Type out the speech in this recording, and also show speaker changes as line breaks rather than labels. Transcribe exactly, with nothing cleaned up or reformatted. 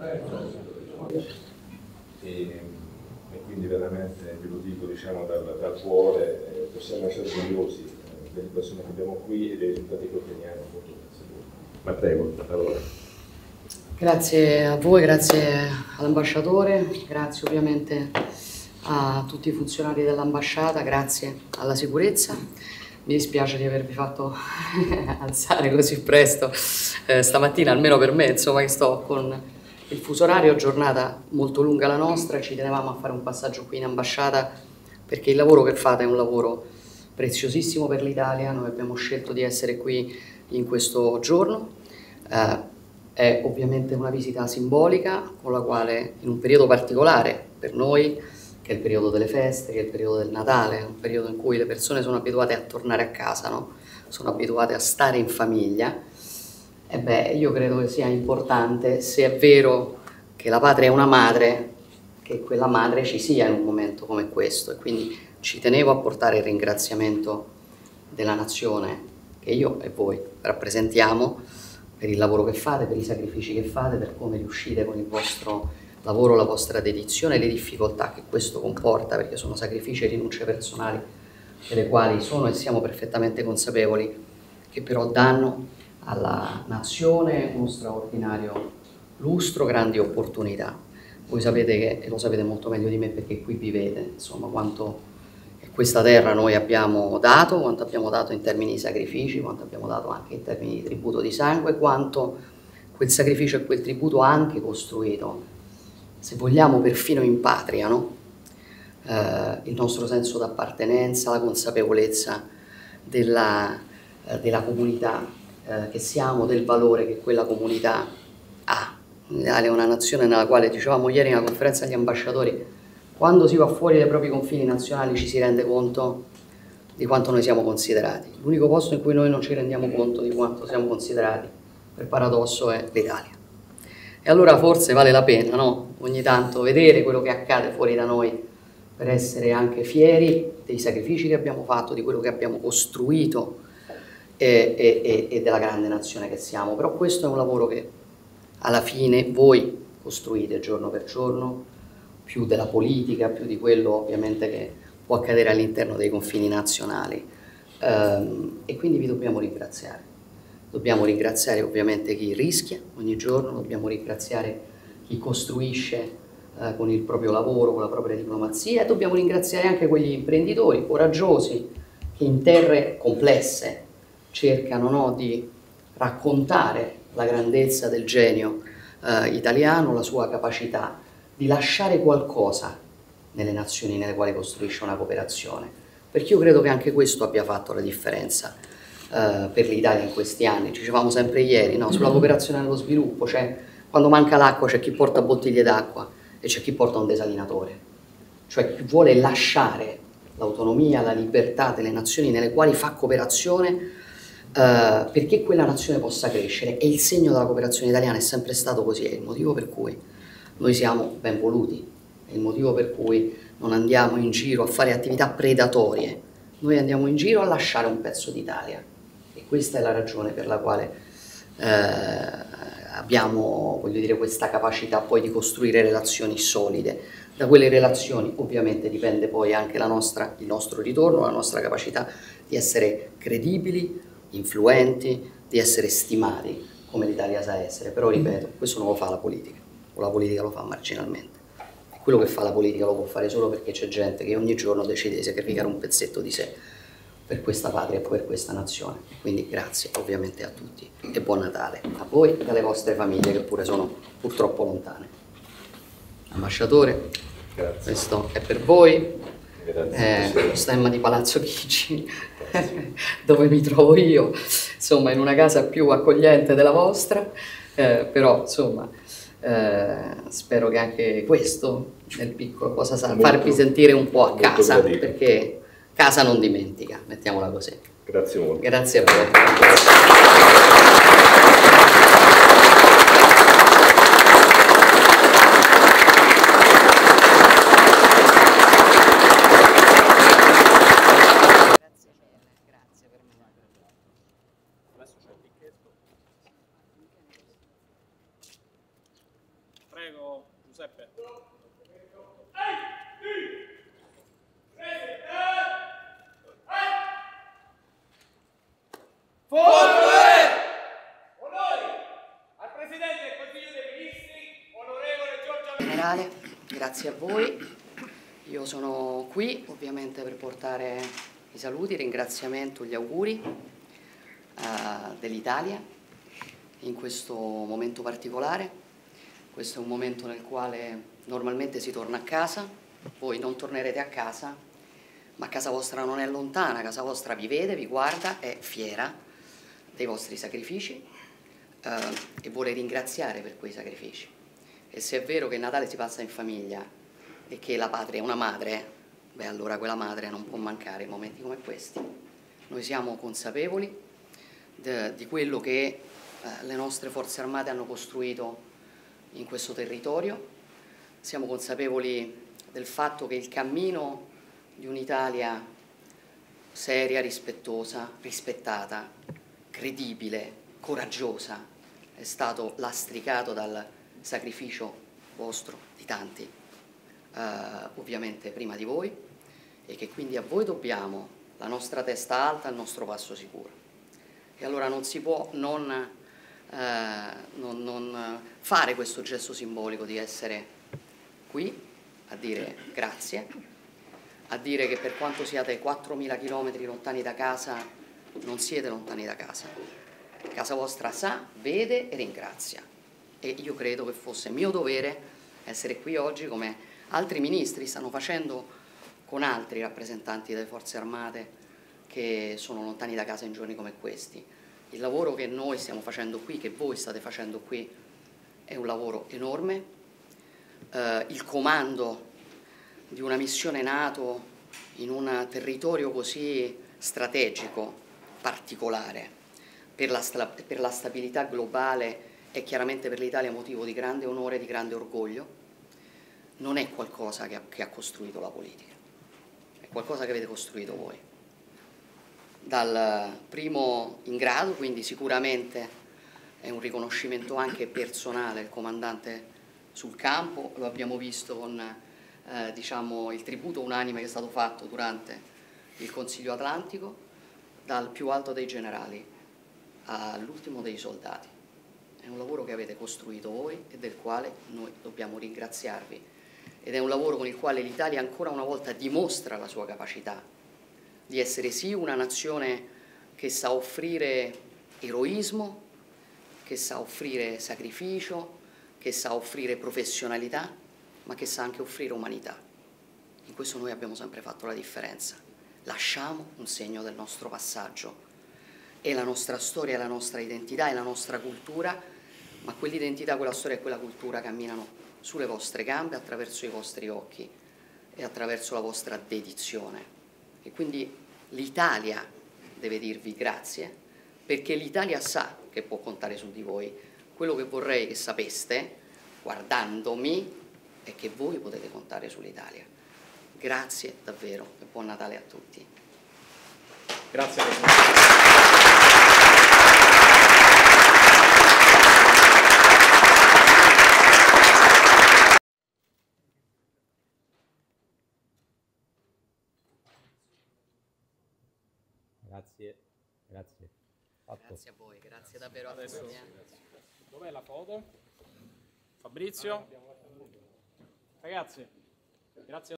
E, e quindi veramente ve lo dico, diciamo, dal, dal cuore, eh, possiamo essere orgogliosi eh, delle persone che abbiamo qui e dei risultati che otteniamo. Ma prego, la parola.
Grazie a voi, grazie all'ambasciatore, grazie ovviamente a tutti i funzionari dell'ambasciata, grazie alla sicurezza. Mi dispiace di avervi fatto alzare così presto eh, stamattina, almeno per me, insomma, che sto con il fuso orario, giornata molto lunga la nostra, ci tenevamo a fare un passaggio qui in ambasciata perché il lavoro che fate è un lavoro preziosissimo per l'Italia, noi abbiamo scelto di essere qui in questo giorno. Eh, È ovviamente una visita simbolica con la quale in un periodo particolare per noi, che è il periodo delle feste, che è il periodo del Natale, un periodo in cui le persone sono abituate a tornare a casa, no? Sono abituate a stare in famiglia, e beh, io credo che sia importante, se è vero che la patria è una madre, che quella madre ci sia in un momento come questo, e quindi ci tenevo a portare il ringraziamento della nazione che io e voi rappresentiamo, per il lavoro che fate, per i sacrifici che fate, per come riuscite con il vostro lavoro, la vostra dedizione e le difficoltà che questo comporta, perché sono sacrifici e rinunce personali delle quali sono e siamo perfettamente consapevoli, che però danno alla nazione uno straordinario lustro, grandi opportunità. Voi sapete che, e lo sapete molto meglio di me perché qui vivete, insomma, quanto questa terra noi abbiamo dato, quanto abbiamo dato in termini di sacrifici, quanto abbiamo dato anche in termini di tributo di sangue, quanto quel sacrificio e quel tributo ha anche costruito, se vogliamo perfino in patria, no? eh, il nostro senso d'appartenenza, la consapevolezza della, eh, della comunità eh, che siamo, del valore che quella comunità ha. L'Italia è una nazione nella quale, dicevamo ieri in una conferenza degli ambasciatori, quando si va fuori dai propri confini nazionali ci si rende conto di quanto noi siamo considerati. L'unico posto in cui noi non ci rendiamo conto di quanto siamo considerati, per paradosso, è l'Italia. E allora forse vale la pena, no? Ogni tanto vedere quello che accade fuori da noi per essere anche fieri dei sacrifici che abbiamo fatto, di quello che abbiamo costruito e, e, e della grande nazione che siamo. Però questo è un lavoro che alla fine voi costruite giorno per giorno, più della politica, più di quello ovviamente che può accadere all'interno dei confini nazionali, ehm, e quindi vi dobbiamo ringraziare. Dobbiamo ringraziare ovviamente chi rischia ogni giorno, dobbiamo ringraziare chi costruisce eh, con il proprio lavoro, con la propria diplomazia, e dobbiamo ringraziare anche quegli imprenditori coraggiosi che in terre complesse cercano, no, di raccontare la grandezza del genio eh, italiano, la sua capacità di lasciare qualcosa nelle nazioni nelle quali costruisce una cooperazione, perché io credo che anche questo abbia fatto la differenza eh, per l'Italia in questi anni. Ci dicevamo sempre ieri, no? Sulla cooperazione nello sviluppo, cioè quando manca l'acqua c'è chi porta bottiglie d'acqua e c'è chi porta un desalinatore, cioè chi vuole lasciare l'autonomia, la libertà delle nazioni nelle quali fa cooperazione Uh, perché quella nazione possa crescere, e il segno della cooperazione italiana è sempre stato così, è il motivo per cui noi siamo ben voluti, è il motivo per cui non andiamo in giro a fare attività predatorie, noi andiamo in giro a lasciare un pezzo d'Italia, e questa è la ragione per la quale eh, abbiamo, voglio dire, questa capacità poi di costruire relazioni solide. Da quelle relazioni ovviamente dipende poi anche la nostra, il nostro ritorno, la nostra capacità di essere credibili, influenti, di essere stimati come l'Italia sa essere. Però ripeto, questo non lo fa la politica, o la politica lo fa marginalmente. E quello che fa la politica lo può fare solo perché c'è gente che ogni giorno decide di sacrificare un pezzetto di sé per questa patria e per questa nazione. Quindi grazie ovviamente a tutti e buon Natale a voi e alle vostre famiglie, che pure sono purtroppo lontane. Ambasciatore, grazie. Questo è per voi. Eh, lo stemma di Palazzo Chigi dove mi trovo io, insomma in una casa più accogliente della vostra, eh, però insomma eh, spero che anche questo nel piccolo possa farvi sentire un po' a casa, perché casa non dimentica, mettiamola così.
Grazie molto.
Grazie a voi.
Prego.
Prego, Giuseppe.
Generale, grazie a voi. Io sono qui ovviamente per portare i saluti, il ringraziamento, gli auguri uh, dell'Italia in questo momento particolare. Questo è un momento nel quale normalmente si torna a casa, voi non tornerete a casa, ma casa vostra non è lontana, casa vostra vi vede, vi guarda, è fiera dei vostri sacrifici uh, e vuole ringraziare per quei sacrifici. E se è vero che Natale si passa in famiglia e che la patria è una madre, beh allora quella madre non può mancare in momenti come questi. Noi siamo consapevoli de, di quello che eh, le nostre forze armate hanno costruito in questo territorio, siamo consapevoli del fatto che il cammino di un'Italia seria, rispettosa, rispettata, credibile, coraggiosa è stato lastricato dal sacrificio vostro, di tanti, eh, ovviamente prima di voi, e che quindi a voi dobbiamo la nostra testa alta, il nostro passo sicuro. E allora non si può non, eh, non, non fare questo gesto simbolico di essere qui a dire grazie, a dire che per quanto siate quattromila chilometri lontani da casa, non siete lontani da casa. Casa vostra sa, vede e ringrazia. E io credo che fosse mio dovere essere qui oggi, come altri ministri stanno facendo con altri rappresentanti delle forze armate che sono lontani da casa in giorni come questi. Il lavoro che noi stiamo facendo qui, che voi state facendo qui, è un lavoro enorme. Eh, il comando di una missione NATO in un territorio così strategico, particolare, per la, per la stabilità globale è chiaramente per l'Italia motivo di grande onore e di grande orgoglio, non è qualcosa che ha, che ha costruito la politica, è qualcosa che avete costruito voi. Dal primo in grado, quindi sicuramente è un riconoscimento anche personale il comandante sul campo, lo abbiamo visto con eh, diciamo, il tributo unanime che è stato fatto durante il Consiglio Atlantico, dal più alto dei generali all'ultimo dei soldati. È un lavoro che avete costruito voi e del quale noi dobbiamo ringraziarvi. Ed è un lavoro con il quale l'Italia ancora una volta dimostra la sua capacità di essere sì una nazione che sa offrire eroismo, che sa offrire sacrificio, che sa offrire professionalità, ma che sa anche offrire umanità. In questo noi abbiamo sempre fatto la differenza. Lasciamo un segno del nostro passaggio. È la nostra storia, è la nostra identità, è la nostra cultura, ma quell'identità, quella storia e quella cultura camminano sulle vostre gambe, attraverso i vostri occhi e attraverso la vostra dedizione. E quindi l'Italia deve dirvi grazie, perché l'Italia sa che può contare su di voi. Quello che vorrei che sapeste, guardandomi, è che voi potete contare sull'Italia. Grazie davvero e buon Natale a tutti.
Grazie Presidente.
Grazie, grazie. Fatto.
Grazie a voi, grazie davvero a
Adesso,
tutti. Eh.
dov'è la foto? Fabrizio? Ragazzi, grazie.